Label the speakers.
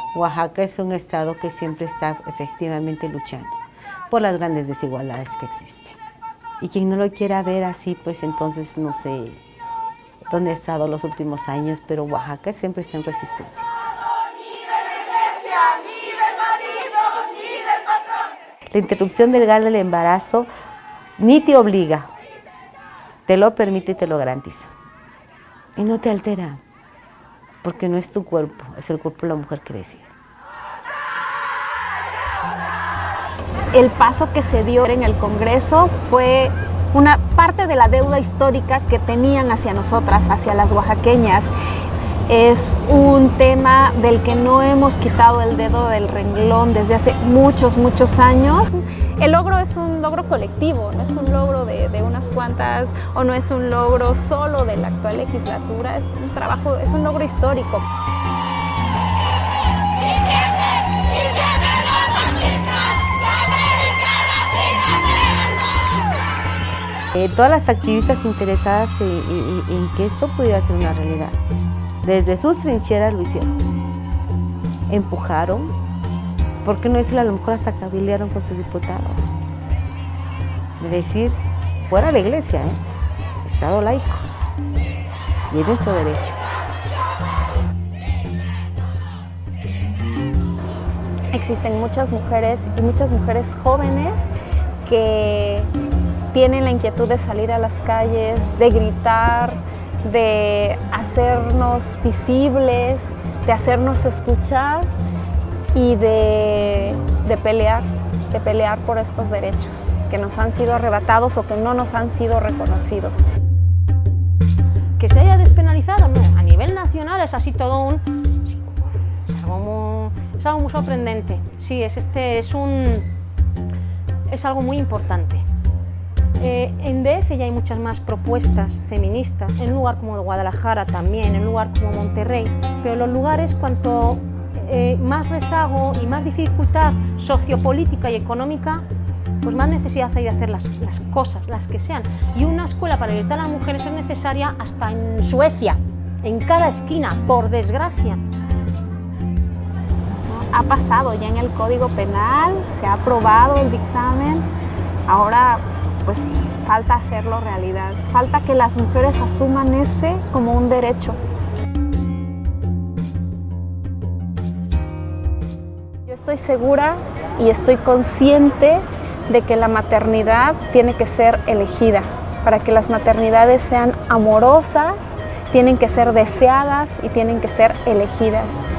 Speaker 1: Oaxaca es un estado que siempre está efectivamente luchando por las grandes desigualdades que existen. Y quien no lo quiera ver así, pues entonces no sé dónde ha estado los últimos años, pero Oaxaca siempre está en resistencia. La interrupción del embarazo ni te obliga, te lo permite y te lo garantiza. Y no te altera, porque no es tu cuerpo, es el cuerpo de la mujer que decide.
Speaker 2: El paso que se dio en el Congreso fue una parte de la deuda histórica que tenían hacia nosotras, hacia las oaxaqueñas. Es un tema del que no hemos quitado el dedo del renglón desde hace muchos años. El logro es un logro colectivo, no es un logro de unas cuantas o no es un logro solo de la actual legislatura, es un trabajo, es un logro histórico.
Speaker 1: Todas las activistas interesadas en que esto pudiera ser una realidad, desde sus trincheras lo hicieron, empujaron, ¿por qué no decirlo? A lo mejor hasta cabildearon con sus diputados, de decir, fuera la iglesia, Estado laico, y es nuestro derecho.
Speaker 2: Existen muchas mujeres y muchas mujeres jóvenes que tienen la inquietud de salir a las calles, de gritar, de hacernos visibles, de hacernos escuchar y de pelear por estos derechos que nos han sido arrebatados o que no nos han sido reconocidos.
Speaker 3: Que se haya despenalizado, no, a nivel nacional es así todo es algo muy sorprendente. Sí, es algo muy importante. En DF ya hay muchas más propuestas feministas, en un lugar como Guadalajara también, en un lugar como Monterrey, pero en los lugares cuanto más rezago y más dificultad sociopolítica y económica, pues más necesidad hay de hacer las cosas, las que sean. Y una escuela para libertar a las mujeres es necesaria hasta en Suecia, en cada esquina, por desgracia.
Speaker 2: Ha pasado ya en el Código Penal, se ha aprobado el dictamen, ahora pues falta hacerlo realidad, falta que las mujeres asuman ese como un derecho. Yo estoy segura y estoy consciente de que la maternidad tiene que ser elegida. Para que las maternidades sean amorosas, tienen que ser deseadas y tienen que ser elegidas.